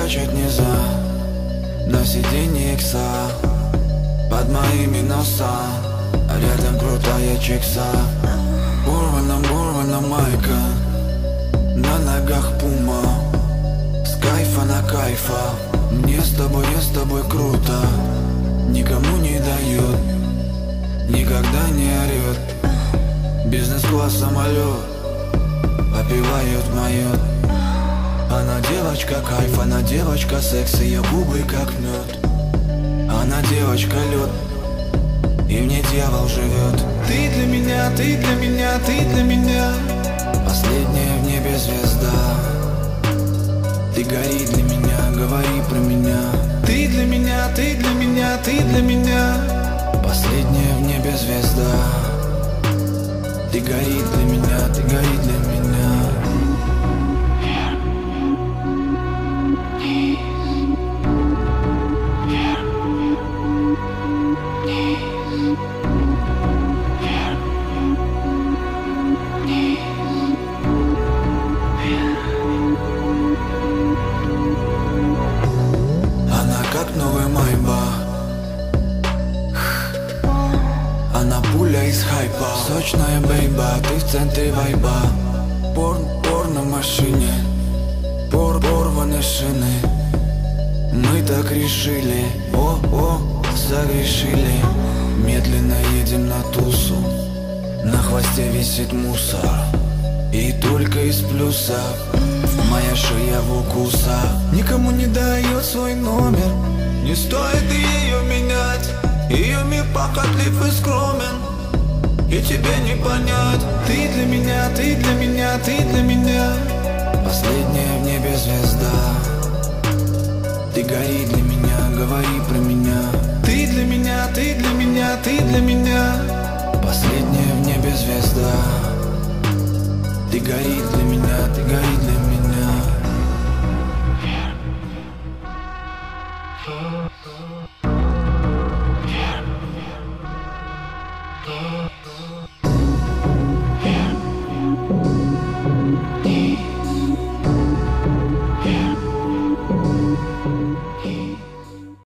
скачет нельзя. На сиденье икса, под моими носа, рядом крутая чикса. Порвана майка, на ногах пума. С кайфа на кайфа, мне с тобой круто. Никому не дает, никогда не орет. Бизнес-класс самолет, попивает моет. Она девочка кайф, она девочка секс, ее губы как мед. Она девочка лед, и в ней дьявол живет. Ты для меня, ты для меня, ты для меня последняя в небе звезда. Ты гори для меня, говори про меня. Ты для меня, ты для меня, ты для меня последняя в небе звезда. Ты гори для меня, ты гори для меня. Новый Майбах, она пуля из хайпа. Сочная бейба, ты в центре вайба. Пор на машине, порваны шины. Мы так решили, согрешили. Медленно едем на тусу, на хвосте висит мусор. И только из плюса моя шея в укусах. Никому не дает свой номер, не стоит ее менять. Ее мир похотлив и скромен, и тебе не понять. Ты для меня, ты для меня, ты для меня последняя в небе звезда. Ты гори для меня, говори про меня. Ты для меня, ты для меня, ты для меня последняя в небе звезда. Ты гори для меня, ты гори для меня.